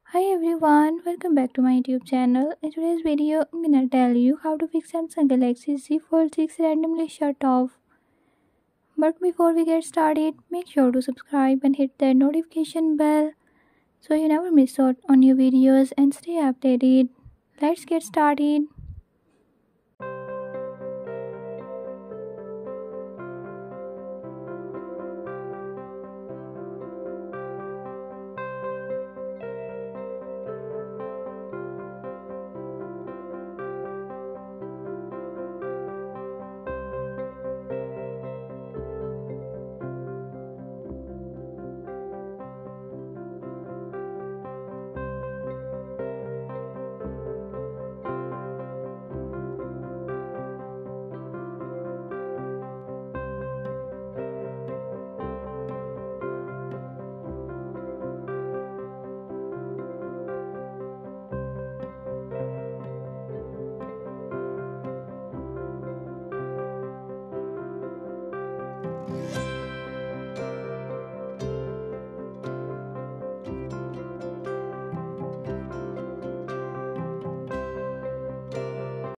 Hi everyone, welcome back to my YouTube channel. In today's video, I'm gonna tell you how to fix Samsung Galaxy Z Fold 6 randomly shut off. But before we get started, make sure to subscribe and hit that notification bell so you never miss out on new videos and stay updated. Let's get started.